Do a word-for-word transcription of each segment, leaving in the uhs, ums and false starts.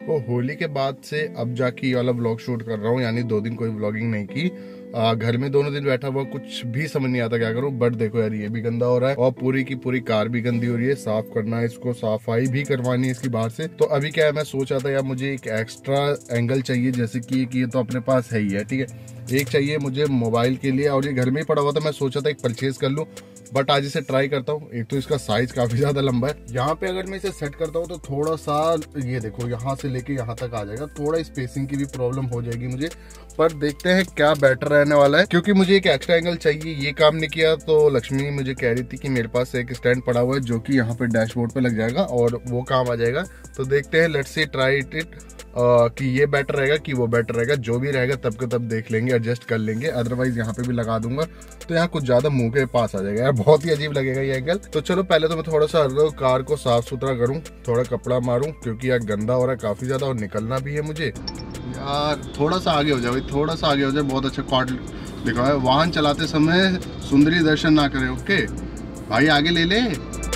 तो होली के बाद से अब जाके ये वाला ब्लॉग शूट कर रहा हूँ, यानी दो दिन कोई ब्लॉगिंग नहीं की। आ, घर में दोनों दिन बैठा हुआ, कुछ भी समझ नहीं आता क्या करूँ। बट देखो यार, ये भी गंदा हो रहा है और पूरी की पूरी कार भी गंदी हो रही है। साफ करना है इसको, सफाई भी करवानी है इसकी बाहर से। तो अभी क्या है, मैं सोच रहा था यार मुझे एक एक्स्ट्रा एंगल चाहिए, जैसे कि ये तो अपने पास है ही है, ठीक है। एक चाहिए मुझे मोबाइल के लिए, और ये घर में ही पड़ा हुआ था, मैं सोचा था एक परचेज कर लूँ। बट आज इसे ट्राई करता हूँ। एक तो इसका साइज काफी ज्यादा लंबा है। यहाँ पे अगर मैं इसे सेट करता हूँ तो थोड़ा सा, ये देखो, यहाँ से लेके यहाँ तक आ जाएगा। थोड़ा स्पेसिंग की भी प्रॉब्लम हो जाएगी मुझे, पर देखते हैं क्या बेटर रहने वाला है। क्योंकि मुझे एक एक्स्ट्रा एंगल चाहिए, ये काम नहीं किया तो लक्ष्मी मुझे कह रही थी कि मेरे पास एक स्टैंड पड़ा हुआ है जो कि यहाँ पे डैशबोर्ड पे लग जाएगा और वो काम आ जाएगा। तो देखते हैं, let's see try it Uh, कि ये बेटर रहेगा कि वो बेटर रहेगा। जो भी रहेगा तब के तब देख लेंगे, एडजस्ट कर लेंगे। अदरवाइज यहाँ पे भी लगा दूंगा तो यहाँ कुछ ज्यादा मुंह के पास आ जाएगा यार, बहुत ही अजीब लगेगा ये एंगल। तो चलो पहले तो मैं थोड़ा सा कार को साफ सुथरा करूँ, थोड़ा कपड़ा मारूं, क्योंकि यार गंदा हो रहा है काफी ज्यादा और निकलना भी है मुझे। यार थोड़ा सा आगे हो जाए भाई, थोड़ा सा आगे हो जाए। बहुत अच्छा कॉर्ड दिखा है। वाहन चलाते समय सुंदरी दर्शन ना करे, ओके भाई, आगे ले ले।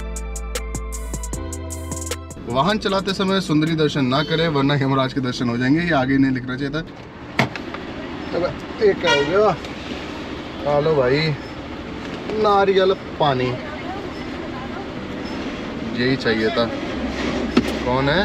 वाहन चलाते समय सुंदरी दर्शन ना करे वरना यमराज के दर्शन हो जाएंगे। ये आगे नहीं लिखना चाहिए था। एक क्या हो गया, लो भाई नारियल पानी, यही चाहिए था। कौन है?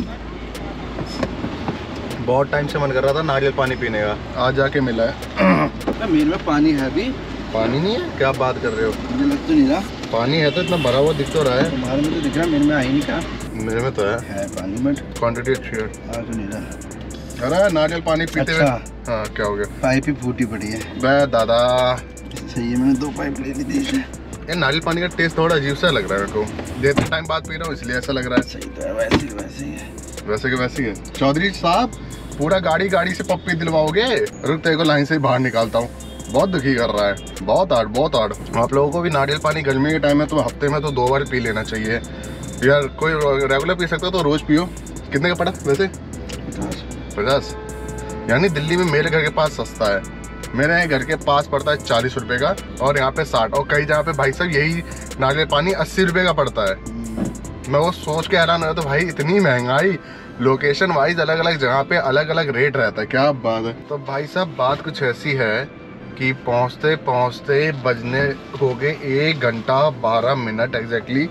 बहुत टाइम से मन कर रहा था नारियल पानी पीने का, आज जाके मिला है। मेरे में पानी है अभी। पानी नहीं है? क्या बात कर रहे हो? मुझे लग तो नहीं रहा पानी है, तो इतना भरा हुआ दिख तो रहा है। तुम्हारे में तो दिख रहा है, मेरे में आ ही नहीं कहा। मेरे में तो है, है पानी, बट क्वांटिटी अच्छी है। आ तो नहीं रहा। अरे नारियल पानी पीते हुए। अच्छा। हाँ क्या हो गया? पाइप ही फूटी पड़ी है। बे दादा, सही है, मैंने दो पाइप ले ली थी। ये नारियल पानी का टेस्ट थोड़ा अजीब सा लग रहा है मेरे को। देर टाइम बाद पी रहा हूँ इसलिए ऐसा लग रहा है। सही तो है, वैसे ही वैसे ही है। वैसे के वैसे ही है। चौधरी साहब पूरा गाड़ी गाड़ी से पप्पी दिलवाओगे? रुक, तेरे को लाइन से ही बाहर निकालता हूँ। बहुत दुखी कर रहा है, बहुत हार्ड बहुत हार्ड। आप लोगों को भी नारियल पानी गर्मी के टाइम में तो हफ्ते में तो दो बार पी लेना चाहिए यार। कोई रेगुलर पी सकता तो रोज पियो। कितने का पड़ा वैसे? पचास। पचास? यानी दिल्ली में मेरे घर के पास सस्ता है। मेरे घर के पास पड़ता है चालीस रुपए का और यहाँ पे साठ, और कई जगह पे भाई साहब यही नारियल पानी अस्सी रुपए का पड़ता है। मैं वो सोच के हैरान हो, तो भाई इतनी महंगाई, लोकेशन वाइज अलग अलग जगह पे अलग अलग रेट रहता है। क्या बात है। तो भाई साहब बात कुछ ऐसी है कि पहुंचते पहुंचते बजने हो गए एक घंटा बारह मिनट एग्जैक्टली,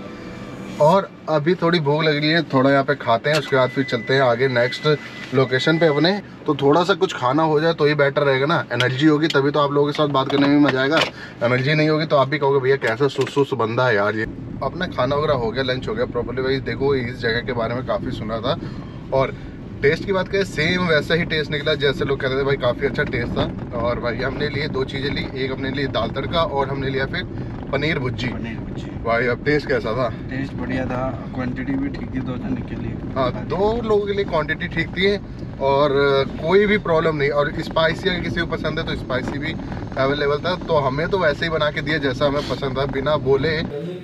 और अभी थोड़ी भूख लग रही है, थोड़ा यहाँ पे खाते हैं, उसके बाद फिर चलते हैं आगे नेक्स्ट लोकेशन पे अपने। तो थोड़ा सा कुछ खाना हो जाए तो ही बेटर रहेगा ना, एनर्जी होगी तभी तो आप लोगों के साथ बात करने में मजा आएगा। एनर्जी नहीं होगी तो आप भी कहोगे भैया कैसा सुस्त सुस्त बंदा है यार ये। अपना खाना वगैरह हो गया, लंच हो गया प्रॉपर्ली। भाई देखो इस जगह के बारे में काफ़ी सुना था, और टेस्ट की बात करें सेम वैसा ही टेस्ट निकला जैसे लोग कहते थे। भाई काफ़ी अच्छा टेस्ट था। और भाई हमने लिए दो चीज़ें ली, एक हमने ली दाल तड़का और हमने लिया फिर पनीर भुर्जी। पनीर भुर्जी भाई अब टेस्ट कैसा था? टेस्ट बढ़िया था, क्वांटिटी भी ठीक थी दो जने के लिए। हाँ, दो लोगों के लिए क्वांटिटी ठीक थी और कोई भी प्रॉब्लम नहीं। और स्पाइसी अगर किसी को पसंद है तो स्पाइसी भी अवेलेबल था। तो हमें तो वैसे ही बना के दिया जैसा हमें पसंद था, बिना बोले।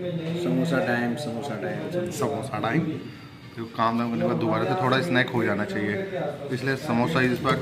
Samosa time, samosa time, samosa time. तो काम दाम करने के बाद दोबारा से थोड़ा स्नैक हो जाना चाहिए, इसलिए समोसा इस बार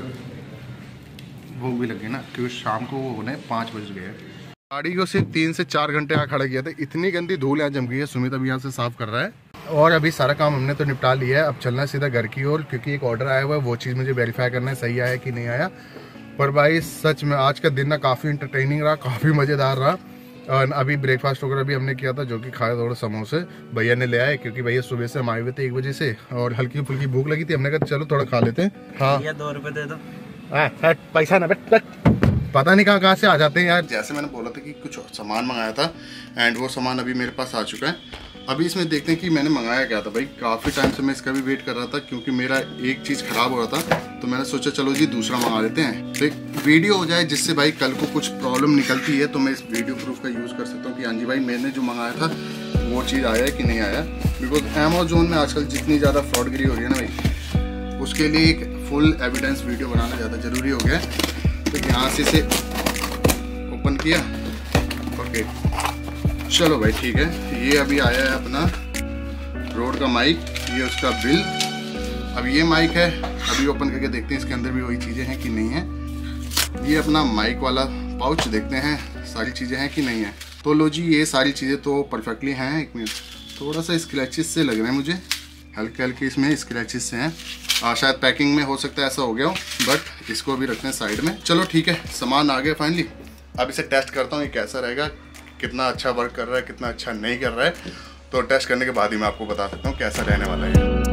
भूख भी लगी ना, क्योंकि शाम को वो होने पाँच बज गए। गाड़ी को सिर्फ तीन से चार घंटे यहाँ खड़ा किया था, इतनी गंदी धूल यहाँ जम गई है। सुमित अभी यहाँ से साफ कर रहा है और अभी सारा काम हमने तो निपटा लिया है। अब चलना है सीधा घर की ओर, क्योंकि एक ऑर्डर आया हुआ है, वो चीज़ मुझे वेरीफाई करना है सही आया कि नहीं आया। पर भाई सच में आज का दिन ना काफ़ी इंटरटेनिंग रहा, काफ़ी मज़ेदार रहा। और अभी ब्रेकफास्ट वगैरह भी हमने किया था, जो कि खाया थोड़ा समोसे भैया ने ले आए, क्योंकि भैया सुबह से हम आए हुए थे एक बजे से और हल्की फुल्की भूख लगी थी। हमने कहा चलो थोड़ा खा लेते हैं। हाँ दो रुपए दे दो। पैसा ना बेट, पता नहीं कहाँ कहाँ से आ जाते हैं यार। जैसे मैंने बोला था कि कुछ सामान मंगाया था एंड वो सामान अभी मेरे पास आ चुका है। अभी इसमें देखते हैं कि मैंने मंगाया क्या था। भाई काफ़ी टाइम से मैं इसका भी वेट कर रहा था, क्योंकि मेरा एक चीज़ ख़राब हो रहा था, तो मैंने सोचा चलो जी दूसरा मंगा लेते हैं, तो एक वीडियो हो जाए जिससे भाई कल को कुछ प्रॉब्लम निकलती है तो मैं इस वीडियो प्रूफ का यूज़ कर सकता हूँ कि हाँ जी भाई मैंने जो मंगाया था वो चीज़ आया है कि नहीं आया। बिकॉज अमेज़न में आजकल जितनी ज़्यादा फ्रॉडगिरी हो रही है ना भाई, उसके लिए एक फुल एविडेंस वीडियो बनाना ज़्यादा ज़रूरी हो गया है। तो यहाँ से इसे ओपन किया, ओके चलो भाई ठीक है। ये अभी आया है अपना रोड का माइक, ये उसका बिल। अब ये माइक है, अभी ओपन करके देखते हैं इसके अंदर भी वही चीज़ें हैं कि नहीं है। ये अपना माइक वाला पाउच, देखते हैं सारी चीज़ें हैं कि नहीं है। तो लो जी, ये सारी चीज़ें तो परफेक्टली हैं। एक मिनट, थोड़ा सा स्क्रैचेस से लग रहे हैं मुझे, हल्के हल्के इसमें स्क्रैचेस से हैं। आ, शायद पैकिंग में हो सकता है ऐसा हो गया हो, बट इसको भी रखते हैं साइड में। चलो ठीक है, सामान आ गया फाइनली। अब इसे टेस्ट करता हूँ ये कैसा रहेगा, कितना अच्छा वर्क कर रहा है, कितना अच्छा नहीं कर रहा है। तो टेस्ट करने के बाद ही मैं आपको बता सकता हूँ कैसा रहने वाला है।